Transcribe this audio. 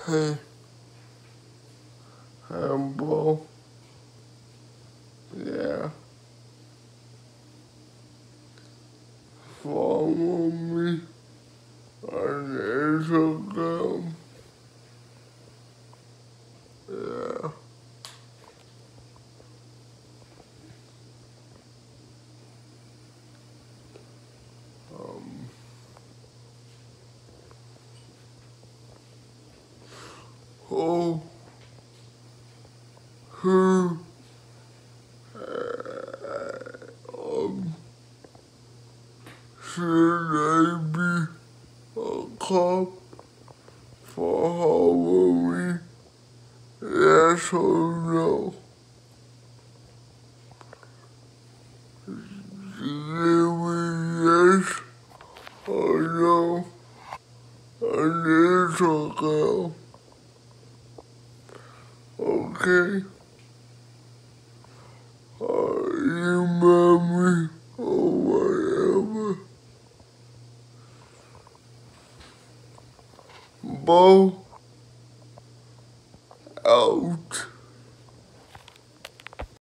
Hey, bro. Yeah. Follow me on Instagram. Yeah. Um, oh, who, um, should I be a cop for Halloween? Yes or no? Give me yes or no on Instagram. Okay? Or email me or whatever. Both out.